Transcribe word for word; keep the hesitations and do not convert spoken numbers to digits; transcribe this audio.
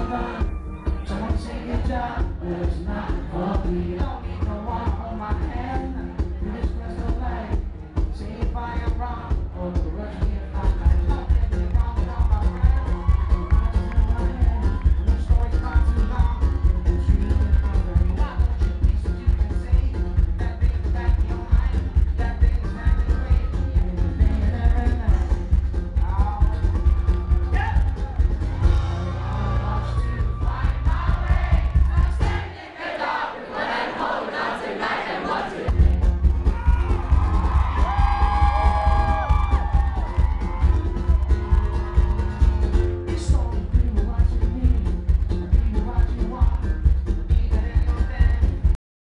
move on. Someone say good job, but it's not for me.